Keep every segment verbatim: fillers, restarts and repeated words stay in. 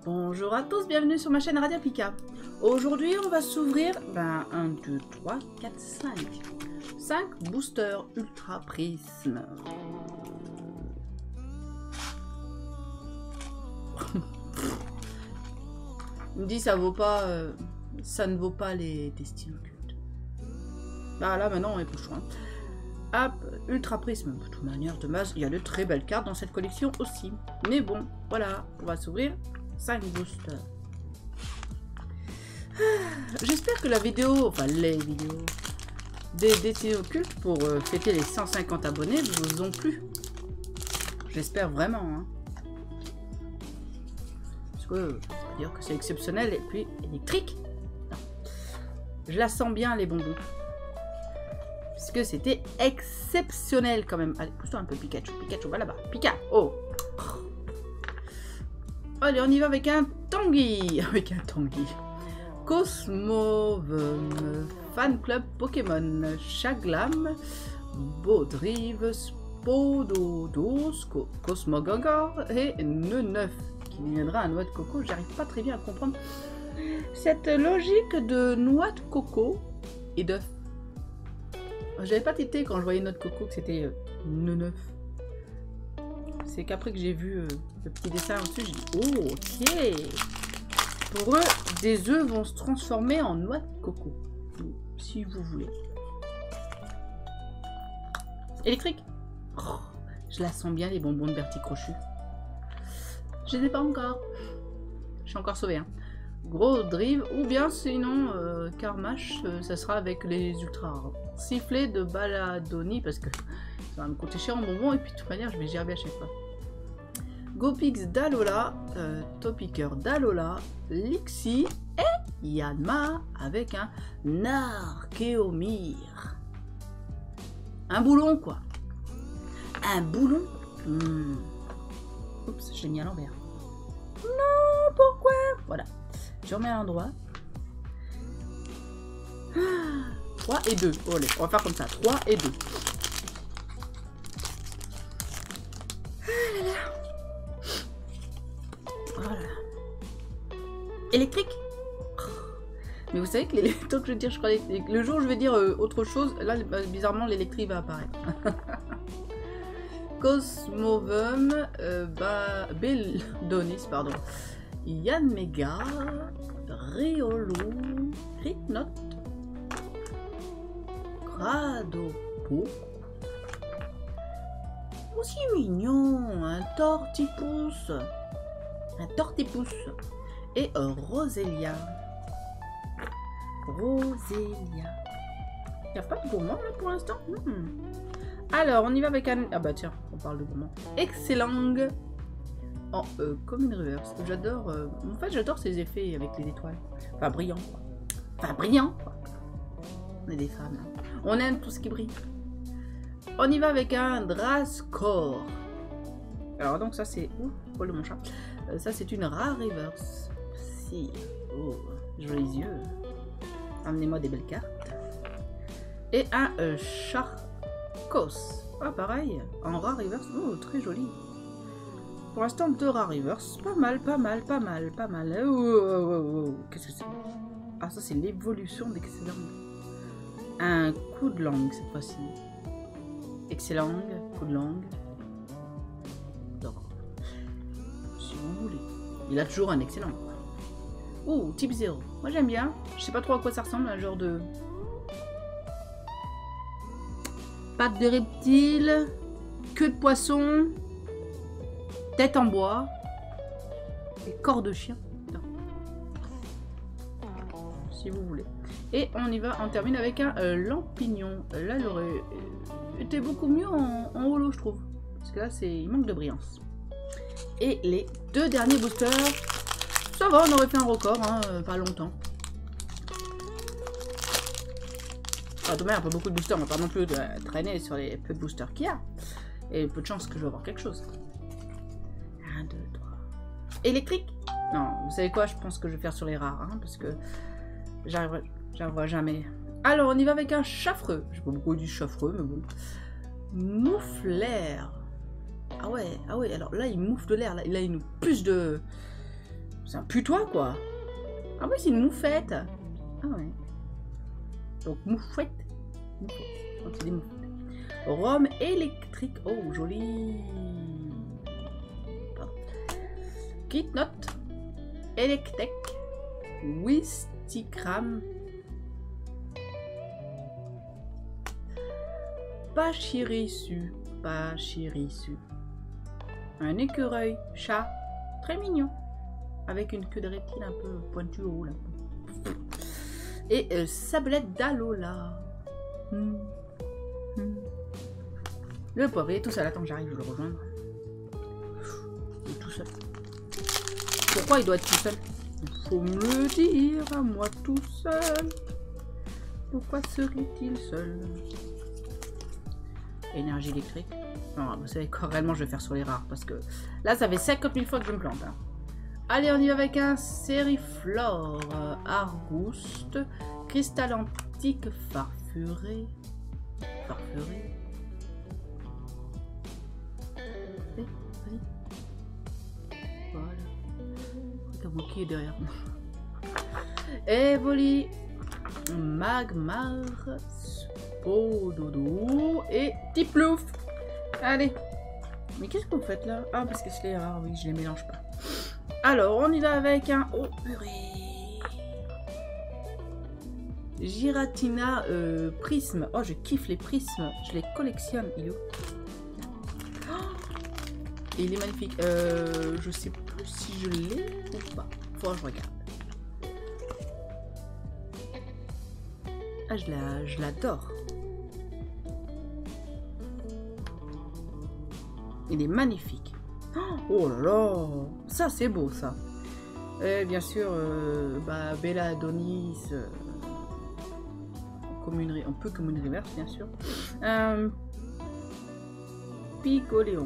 Bonjour à tous, bienvenue sur ma chaîne Radio Pika. Aujourd'hui, on va s'ouvrir ben, un, deux, trois, quatre, cinq. cinq boosters Ultra Prisme. Il me dit ça vaut pas, euh, ça ne vaut pas les destinées occultes. Bah là maintenant on est plus chaud. Hein. Hop, Ultra Prisme. De toute manière, de base, il y a de très belles cartes dans cette collection aussi. Mais bon, voilà, on va s'ouvrir cinq boosters. Ah, j'espère que la vidéo, enfin les vidéos des destinées occultes pour euh, fêter les cent cinquante abonnés vous ont plu. J'espère vraiment. Hein. Parce que ça veut dire que c'est exceptionnel et puis électrique. Non. Je la sens bien les bonbons. Parce que c'était exceptionnel quand même. Allez, pousse-toi un peu Pikachu. Pikachu, va là-bas. Pika, oh. Allez, on y va avec un Tanguy. Avec un Tanguy. Cosmovum, Fan Club Pokémon, Chaglam, Baudrive, Spododos, Cosmogogor et Neneuf, qui deviendra un noix de coco. J'arrive pas très bien à comprendre cette logique de noix de coco et d'œuf. J'avais pas tité quand je voyais noix de coco que c'était euh, Neneuf. C'est qu'après que j'ai vu euh, le petit dessin au-dessus, j'ai dit oh, ok. Pour eux, des œufs vont se transformer en noix de coco. Si vous voulez. Électrique. Oh, je la sens bien, les bonbons de Bertie Crochu. Je les ai pas encore. Je suis encore sauvée. Hein. Gros drive. Ou bien sinon, euh, Carmache, euh, ça sera avec les ultra rares. Sifflet de Baladoni, parce que ça va me coûter cher en bonbons. Et puis de toute manière, je vais gerber à chaque fois. Gopix d'Alola, euh, Topiqueur d'Alola, Lixie et Yanma avec un Archéomir. Un boulon quoi. Un boulon. Mmh. Oups, je l'ai mis à l'envers. Non, pourquoi? Voilà. Je remets à l'endroit. trois et deux. Oh, allez, on va faire comme ça. trois et deux. Ah là là. Voilà. Électrique. Mais vous savez que les tant que je veux dire, je crois le jour où je vais dire euh, autre chose, là bizarrement l'électrique va apparaître. Cosmovum, euh, bah, Beldonis, pardon. Yanmega, Riolu, Ritnot, Gradopo. Aussi mignon, un tortipousse. Un tortipousse. Et un Roselia. Roselia. Il n'y a pas de gourmand là pour l'instant. hmm. Alors, on y va avec un... Ah bah tiens, on parle de gourmand. Excellent. En euh, Common Reverse. J'adore... Euh... En fait, j'adore ces effets avec les étoiles. Enfin, brillant quoi. Enfin, brillant quoi. On est des femmes. Hein. On aime tout ce qui brille. On y va avec un Drascore. Alors donc ça c'est... Ouh, poil de mon chat. Euh, ça c'est une rare reverse. Si. Oh, jolis yeux. Amenez-moi des belles cartes. Et un euh, Charcos. Ah pareil, en rare reverse. Oh, très joli. Pour l'instant deux rares reverse. Pas mal, pas mal, pas mal, pas mal. Oh, oh, oh, oh. Qu'est-ce que c'est? Ah ça c'est l'évolution d'Excellent. Un coup de langue cette fois-ci. Excellent, coup de langue. Si vous voulez. Il a toujours un excellent. Oh, type zéro. Moi j'aime bien. Je sais pas trop à quoi ça ressemble, un genre de... Pattes de reptile, queue de poisson, tête en bois, et corps de chien. Non. Si vous voulez. Et on y va, on termine avec un euh, Lampignon. Là, il aurait euh, été beaucoup mieux en, en holo, je trouve. Parce que là, c'est il manque de brillance. Et les deux derniers boosters, ça va, on aurait fait un record, hein, euh, pas longtemps. Ah, dommage, pas beaucoup de boosters, on va pas non plus de, euh, traîner sur les peu de boosters qu'il y a. Et peu de chance que je vais avoir quelque chose. un, deux, trois. Électrique? Non, vous savez quoi, je pense que je vais faire sur les rares, hein, parce que j'arriverai jamais. Alors, on y va avec un Chaffreux. Je sais pas beaucoup du Chaffreux, mais bon. Moufleur. Ah ouais, ah ouais, alors là, il moufle de l'air, là, là, il nous puce de... C'est un putois, quoi. Ah oui, c'est une moufette. Ah ouais. Donc, moufette. Moufette. Donc, c'est des moufettes. Rhum électrique. Oh, joli. Pardon. Kit note. Electec. Wistikram. Pachirisu. Pachirisu. Un écureuil. Chat. Très mignon. Avec une queue de reptile un peu pointue au haut, là. Et euh, sablette d'Alola. Hmm. Hmm. Le pauvre, il est tout seul. Attends, j'arrive, je le rejoindre. Il est tout seul. Pourquoi il doit être tout seul? Il faut me le dire à moi tout seul. Pourquoi serait-il seul? Énergie électrique. Non, vous savez quoi, réellement, je vais faire sur les rares. Parce que là, ça fait cinquante mille fois que je me plante. Hein. Allez, on y va avec un Sériflore, euh, Arbuste, Cristal antique, Farfuré. Farfuré. Allez, vas-y. Voilà. Regarde moi qui est derrière moi. Evoli, Magmar, Spododo et Tiplouf. Allez. Mais qu'est-ce que vous faites là? Ah, parce que c'est les rares, oui, je les mélange pas. Alors, on y va avec un... Oh, purée. Giratina euh, Prisme. Oh, je kiffe les prismes. Je les collectionne. Il est où? Oh, et il est magnifique. Euh, je sais plus si je l'ai ou pas. Faut que je regarde. Ah, je la, je l'adore. Il est magnifique. Oh là là, ça c'est beau ça. Et bien sûr, euh, bah, Bella Adonis, euh, commune, on peut commune reverse bien sûr. Euh, Picoléon.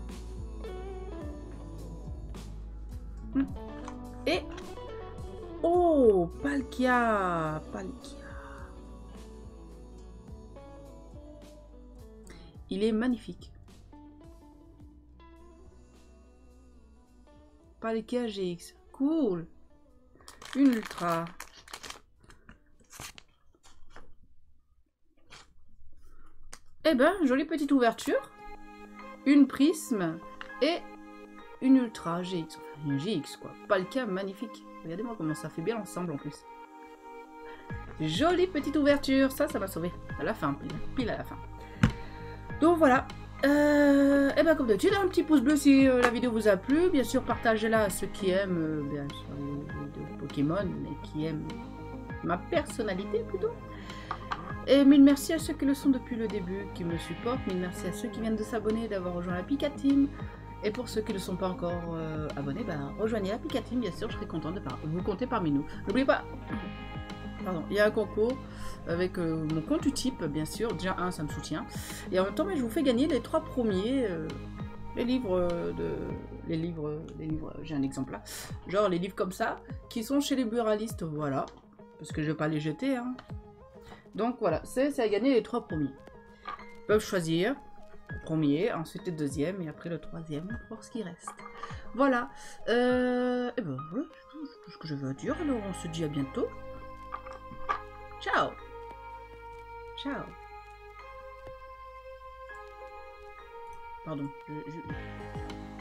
Et oh, Palkia, Palkia. Il est magnifique. Palkia G X. Cool. Une ultra. Eh ben, jolie petite ouverture. Une prisme et une ultra G X. Enfin, une G X quoi. Palkia magnifique. Regardez-moi comment ça fait bien ensemble en plus. Jolie petite ouverture. Ça, ça m'a sauvé. À la fin, pile, pile à la fin. Donc voilà. Euh, et ben comme d'habitude, un petit pouce bleu si euh, la vidéo vous a plu. Bien sûr, partagez-la à ceux qui aiment euh, bien sûr, les vidéos Pokémon, mais qui aiment ma personnalité plutôt. Et mille merci à ceux qui le sont depuis le début, qui me supportent. Mille merci à ceux qui viennent de s'abonner, d'avoir rejoint la Pika Team. Et pour ceux qui ne sont pas encore euh, abonnés, ben, rejoignez la Pika Team, bien sûr, je serai contente de par vous compter parmi nous. N'oubliez pas, pardon, il y a un concours avec euh, mon compte Utip, bien sûr. Déjà, un, ça me soutient. Et en même temps, mais je vous fais gagner les trois premiers, euh, les livres de... Les livres, les livres, j'ai un exemple là. Genre les livres comme ça, qui sont chez les buralistes, voilà. Parce que je vais pas les jeter, hein. Donc voilà, c'est à gagner les trois premiers. Ils peuvent choisir le premier, ensuite le deuxième, et après le troisième, pour voir ce qui reste. Voilà. Euh, et ben voilà, c'est tout ce que je veux dire. Alors on se dit à bientôt. Ciao. Ciao. Pardon, je... je...